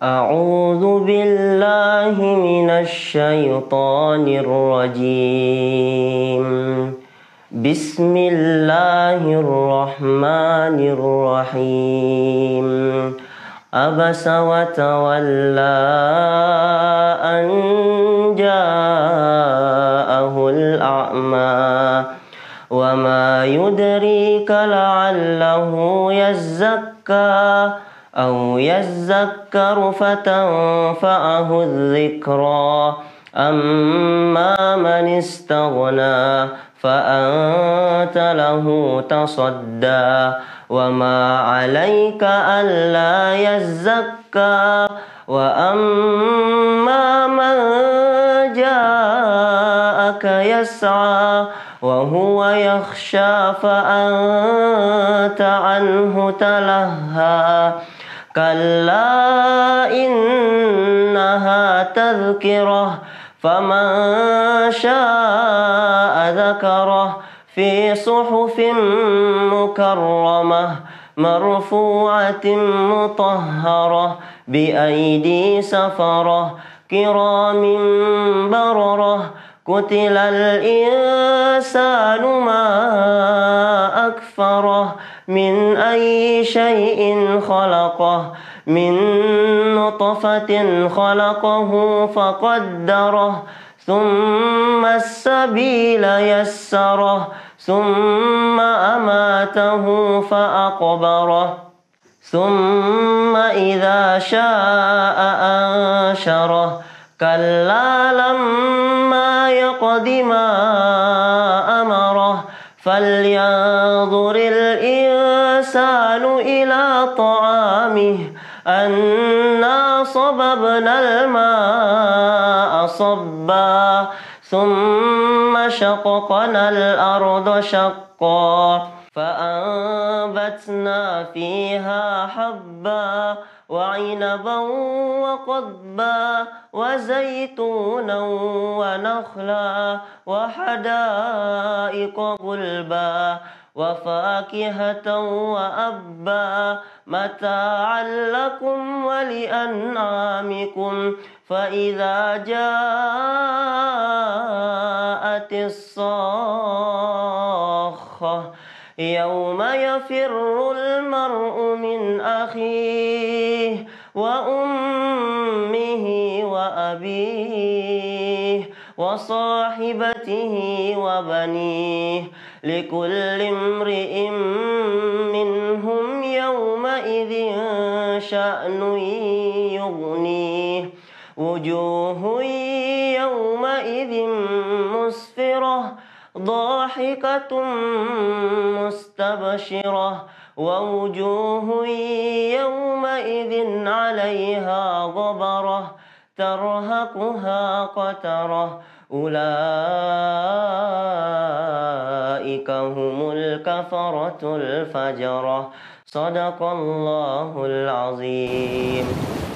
أعوذ بالله من الشيطان الرجيم. بسم الله الرحمن الرحيم. عبس وتولى أن جاءه الأعمى وما يدريك لعله يزكى أو يذكر فتنفعه الذكرى. أما من استغنى فأنت له تصدى وما عليك ألا يزكى. وأما من جاءك يسعى وهو يخشى فأنت عنه تلهى. كلا إنها تذكرة فمن شاء ذكره في صحف مكرمة مرفوعة مطهرة بأيدي سفرة كرام بررة. قتل الإنسان ما أكفره من أي شيء خلقه من نطفة خلقه فقدره ثم السبيل يسره ثم أماته فأقبره ثم إذا شاء أنشره. كلا لما يقض ما أمره فلينظر الإنسان إلى طعامه أنا صببنا الماء صبا ثم شققنا الأرض شقا فأنبتنا فيها حبا وعنبا وقضبا وزيتونا ونخلا وحدائق غلبا وفاكهة وأبا متاعا لكم ولأنعامكم. فإذا جاءت الصاخة يوم يفر المرء من أخيه وأمه وأبيه وصاحبته وبنيه لكل امرئ منهم يومئذ شأن يغنيه. وجوه يومئذ مسفرة ضاحكة مستبشرة ووجوه يومئذ عليها غبرة ترهقها قترة. أولئك هم الكفرة الفجرة. صدق الله العظيم.